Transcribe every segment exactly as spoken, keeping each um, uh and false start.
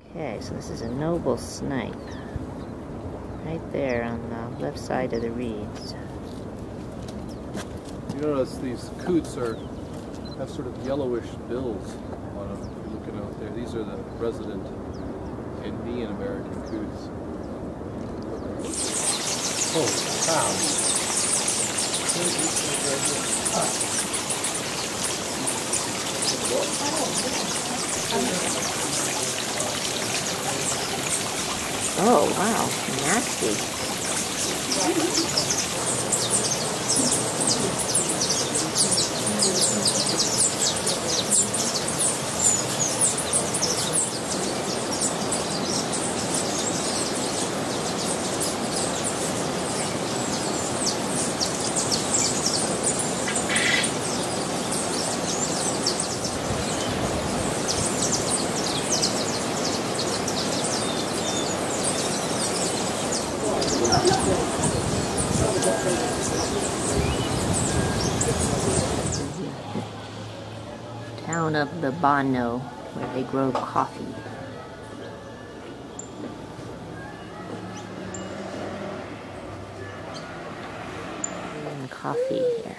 Okay, so this is a noble snipe. Right there on the left side of the reeds. You notice these coots are have sort of yellowish bills on them. If you're looking out there, these are the resident Indian American coots. Oh, wow! Oh wow, nasty. Town of the Bono, where they grow coffee. And coffee here.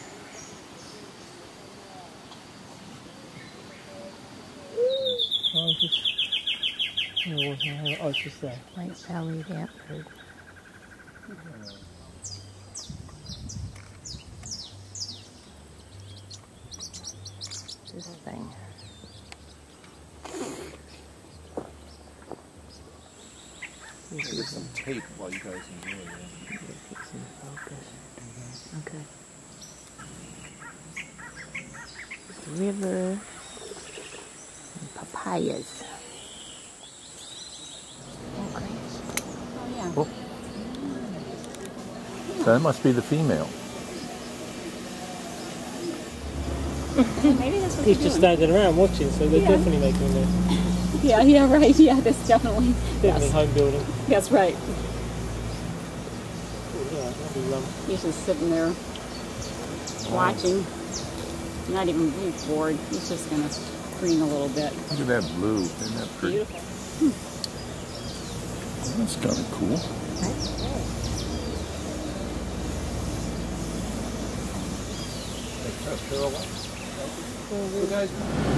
Oh, it's just, oh, it's just there. White-bellied antlered. This thing. There's some tape while you guys enjoy it. Focus. Okay. River and papayas. Okay. Oh yeah. Oh. So that must be the female. Maybe that's what He's they're just doing. standing around watching, so they're Yeah. definitely making a mess. Yeah, yeah, right. Yeah, that's definitely. Definitely Yes. home building. That's right. Yeah, that'd be rum. He's just sitting there watching. Not even blue bored. He's just gonna preen a little bit. Look at that blue. Isn't that pretty? Beautiful. That's kind of cool. You guys.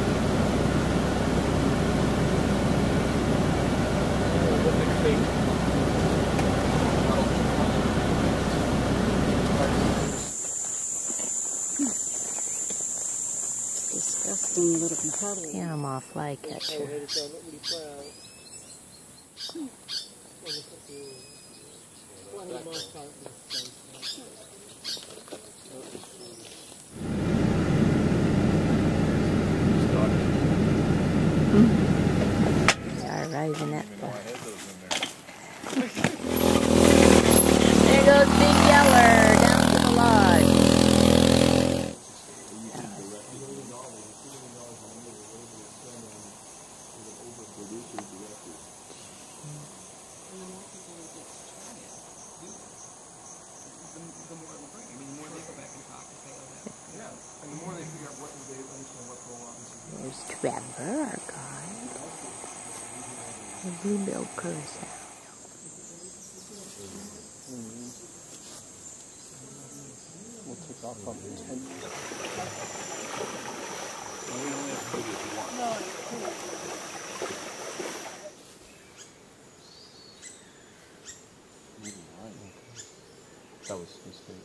Disgusting little puddle. Panama flycatcher. They are arriving at the... There goes Big Yeller down to the lodge. There's Trevor, our guide. The blue-billed curassow. We'll take off on the tent. That was a mistake.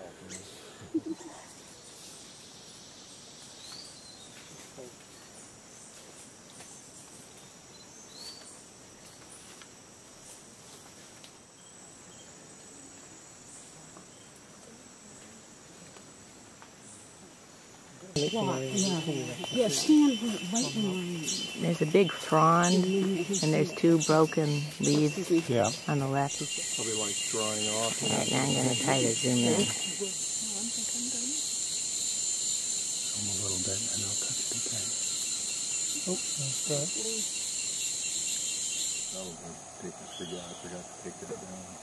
Yeah, yeah, stand right in line. There's a big frond, and there's two broken leaves Yeah. on the left. Probably like drying off. All right, now I'm going to try to zoom in. Zoom a little bit and I'll touch it again. Oh, that's right. Oh, I take this forgot. I forgot to take it down.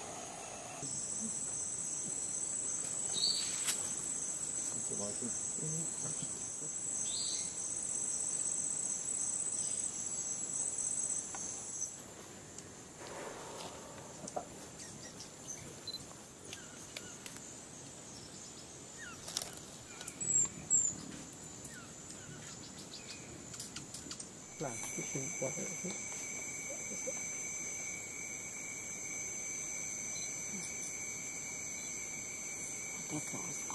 What's it like it? Mm-hmm. flag, which is what it is. That's awesome.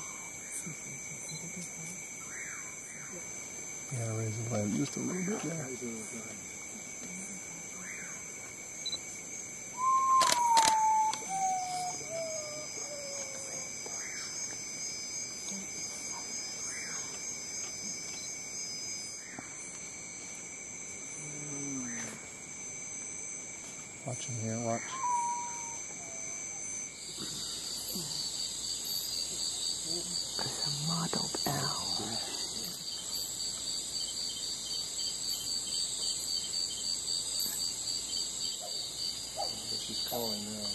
Yeah, raise the light just a little bit there. Watch in here, watch. It's a mottled owl. She's calling now.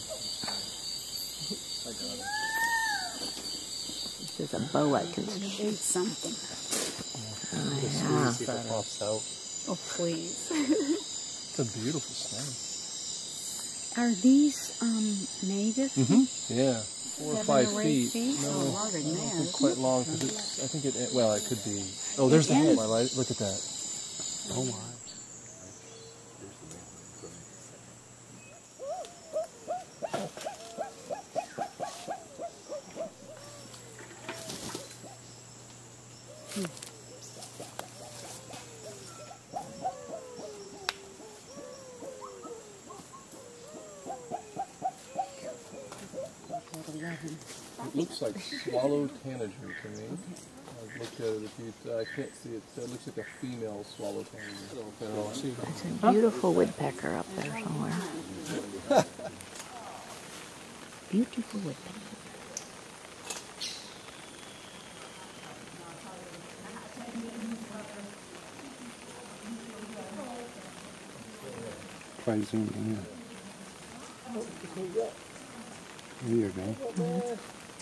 I got it. This is a boa constrictor. Eat something. Oh, yeah. See if it pops out. Oh, please. It's a beautiful snake. Are these um native? Mm-hmm. Yeah. Four or five Seven or eight feet. feet? No, Oh, longer than I don't that. think quite long because it's. I think it. Well, it could be. Oh, there's the head. Light. Look at that. Oh my. It looks like swallowed tanager to me. I've looked at it a few. I can't see it. It looks like a female swallowed tanager. There's a beautiful woodpecker up there somewhere. Beautiful woodpecker. Try zooming in. There you go. Mm-hmm.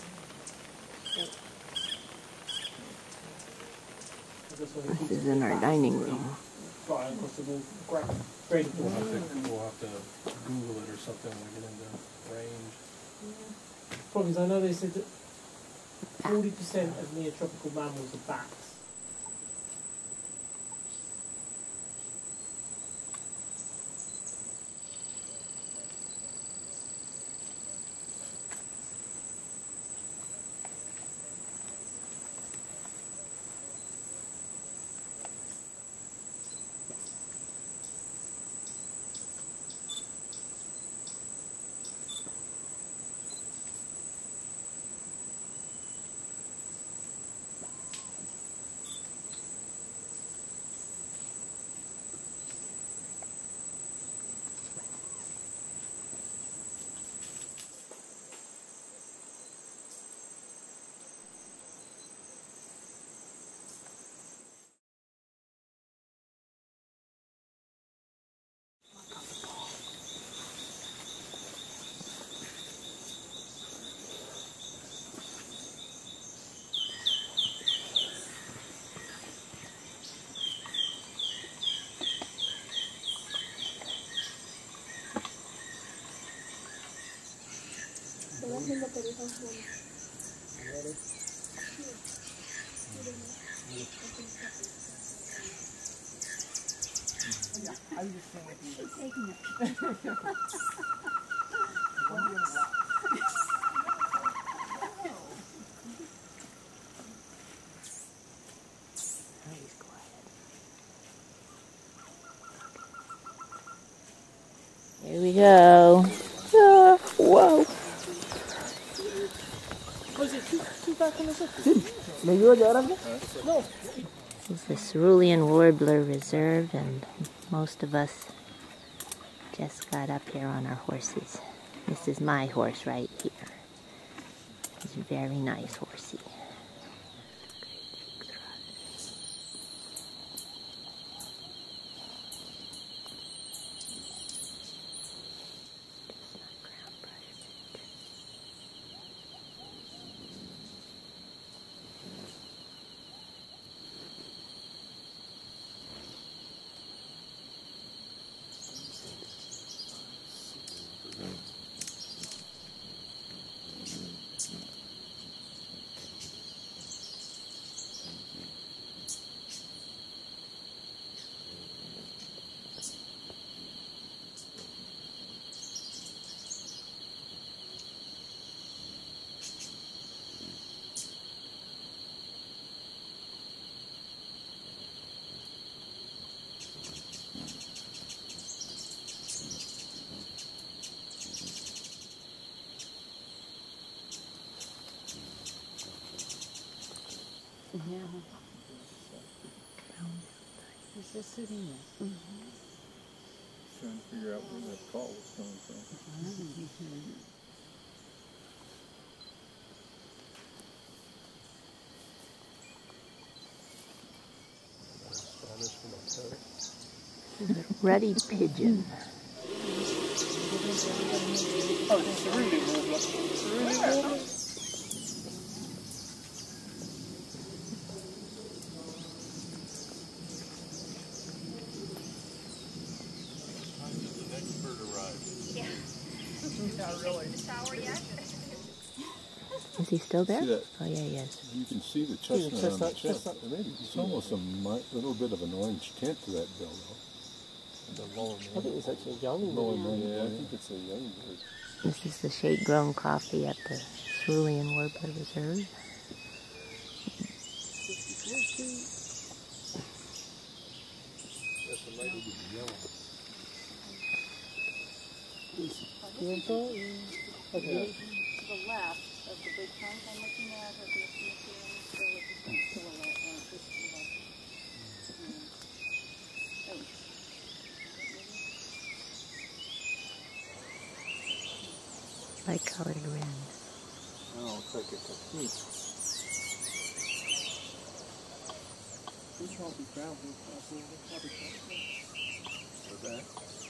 This is in our dining room. We'll have, to, we'll have to Google it or something when we get into range. Problem is, I know they said that forty percent of neotropical mammals are bats. Here we go. Ah, whoa. This is the Cerulean Warbler Reserve, and most of us just got up here on our horses. This is my horse right here. He's a very nice horsey. Yeah. He's just sitting there. Mm-hmm. Trying to figure out where that call was coming from. Mm-hmm. Ruddy pigeon. Oh, it's a cerulean warbler. Cerulean warbler? Is he still there? See that? Oh yeah, he is. You can see the See the chestnut on the chestnut, chest. chestnut. Maybe it's almost a mi little bit of an orange tint to that bill, though. The lower I think it's actually a young Lower one. man, Yeah, yeah. I think it's a young bird. This is the shade-grown coffee at the Cerulean Warbler Reserve. That's a mighty good yellow. You want to try it? Yeah. Okay. To the left of the big trunk I'm looking at, of the material, so it's just silhouette, and it's just like, oh. Light-colored wren. Oh, looks like it's a heat. These won't be brown, these probably probably What's that?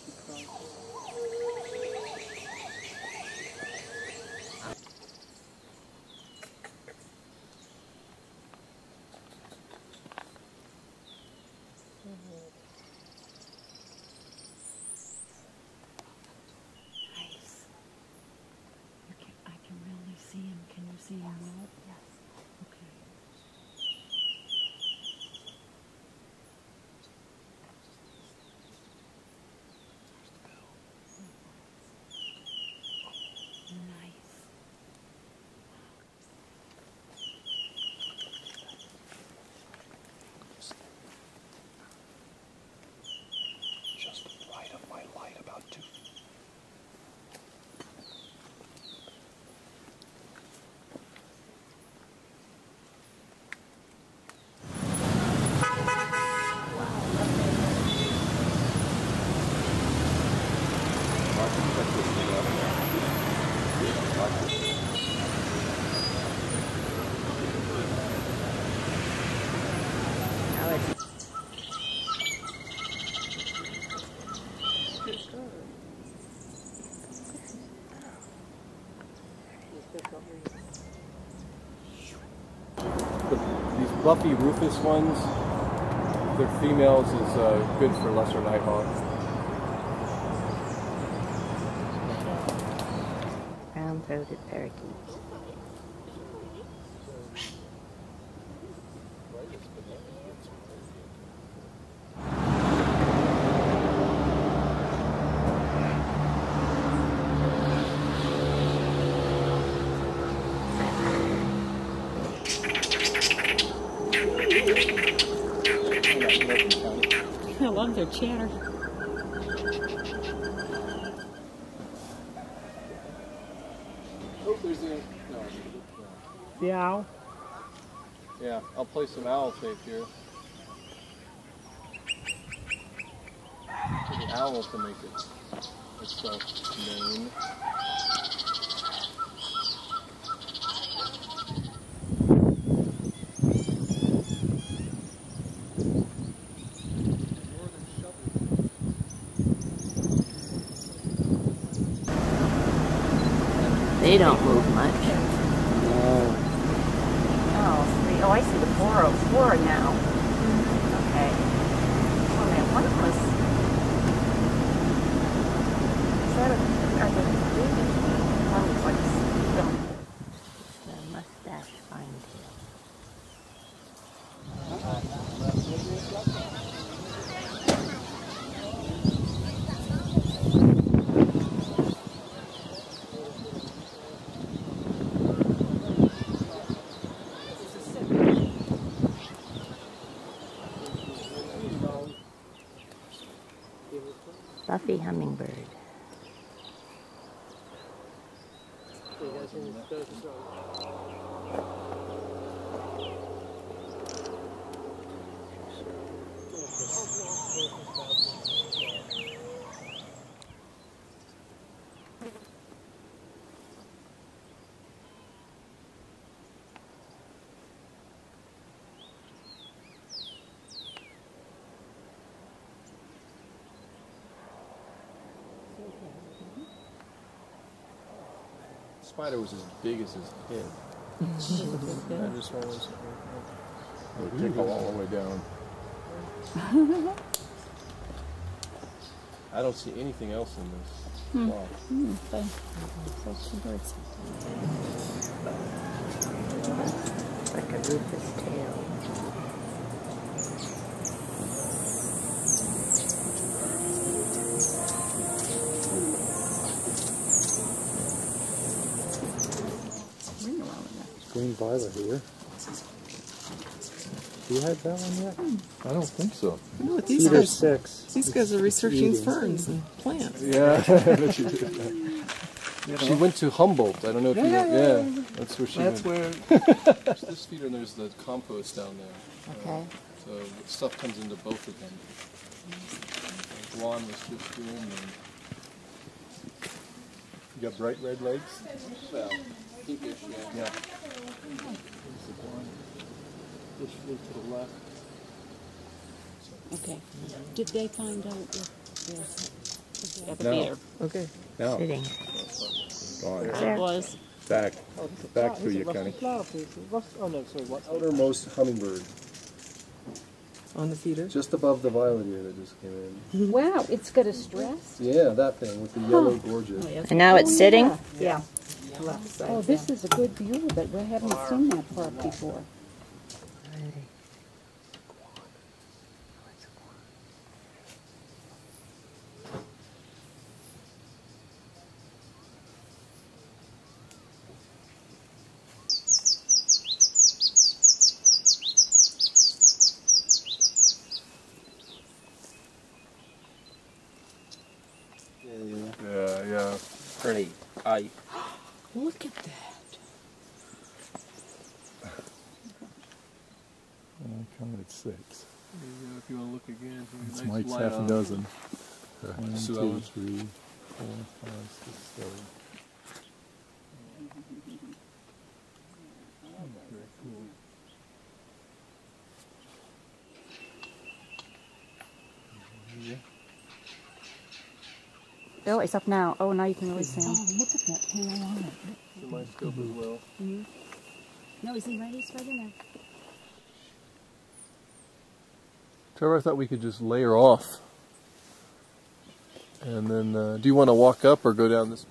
Nice. You can, I can really see him. Can you see him well? Yes. Okay. Nice. Just right of my light, about two. Now it's These buffy rufous ones, their females is uh, good for lesser nighthawk. brown-throated parakeets. I love their chatter. Oh, there's a, no. The owl. Yeah, I'll play some owl tape here. For the owl to make it itself known. They don't move much. Oh, three. Oh, I see the four, four now. Okay. Oh man, one of them was. Is that a? Are they babies? One was like still. The mustache finetail. Buffy hummingbird. spider was as big as his head. I just always They tickle all the way down. I don't see anything else in this. Hmm. Wow. Hmm, okay. So two birds. Like a rufous tail. Ring around in there. Green violet here. You had that one yet? I don't think so. No, these Cedar guys, six. these guys are researching Eating. ferns and plants. Yeah. She went to Humboldt. I don't know if you know. Yeah, that's where she That's went. where This feeder, and there's the compost down there. Okay. So stuff comes into both of them. Juan was just doing them. You got bright red legs? Well, pinkish, yeah. Yeah. this flew to the left. Okay. Did they find out if No. the feeder? Okay. No. Sitting. Gone. There. It was. Back. Oh, it's a Back flower- to it's a you, rusty Connie. flower piece. Rust- oh no, sorry. What? Outermost hummingbird. On the feeder. Just above the violet ear that just came in. Wow, it's got a stress. Yeah, that thing with the yellow gorget. And now it's sitting? Yeah. Yeah. Left side. Oh, this is a good view, but we haven't seen that part before. Yeah, yeah. Pretty. I. Look at that. I counted six. Yeah, if you want to look again, It's nice Mike's light half a on. dozen. One, Sue two, Ellen. three, four, five, six, seven. Very cool. Oh, it's up now. Oh, now you can really see him. Oh, look at that tail on it. In my scope as well. Mm-hmm. No, he's in right, he's right in there. Trevor, I thought we could just layer off. And then, uh, do you want to walk up or go down this?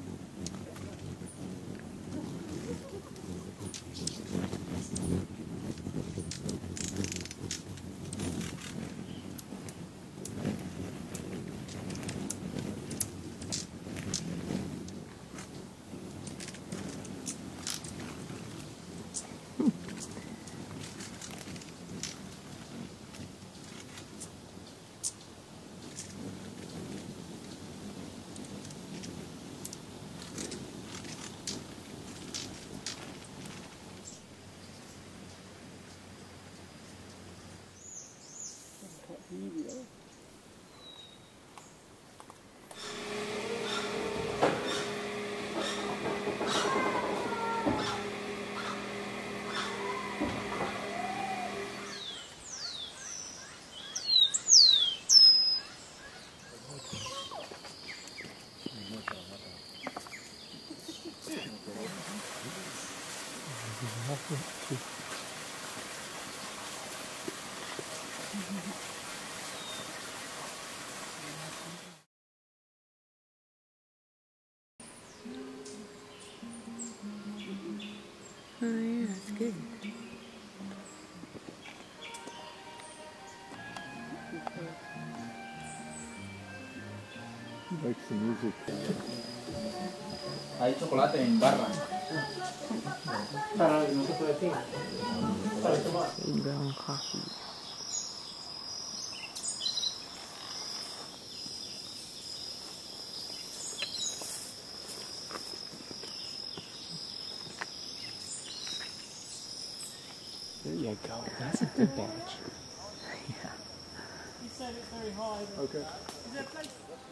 Oh yeah, that's good. He likes the music. Hay chocolate en barra. Para no se puede decir. Para tomar. Seed grown coffee. There you go. That's a good batch. Yeah. You said it's very high. Okay. Is there a place?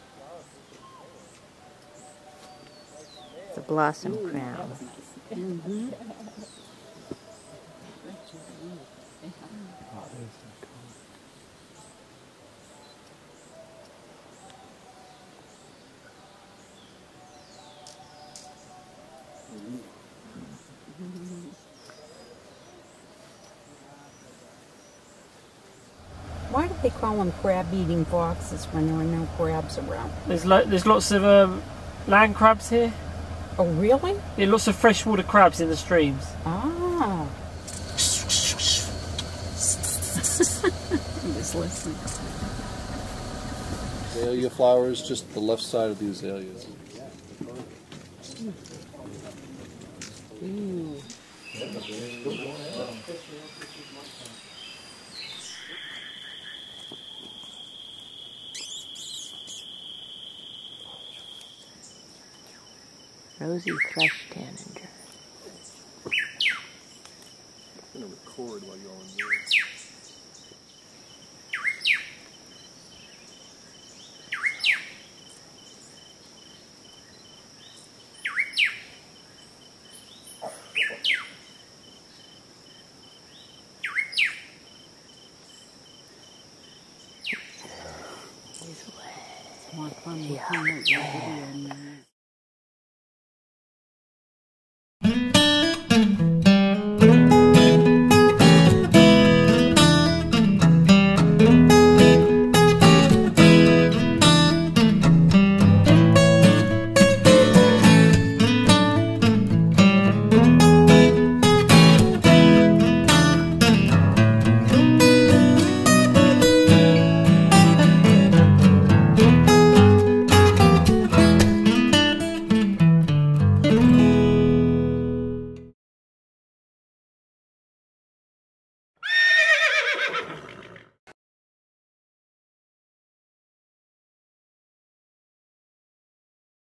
The blossom crown. Mm-hmm. they call them crab-eating foxes when there are no crabs around. There's lo there's lots of um, land crabs here. Oh, really? Yeah, lots of freshwater crabs in the streams. Ah. I'm just listening. Azalea flowers, just the left side of the azaleas. Ooh. Rosy thrush tanager. I'm going to record while you're on there. More fun with him.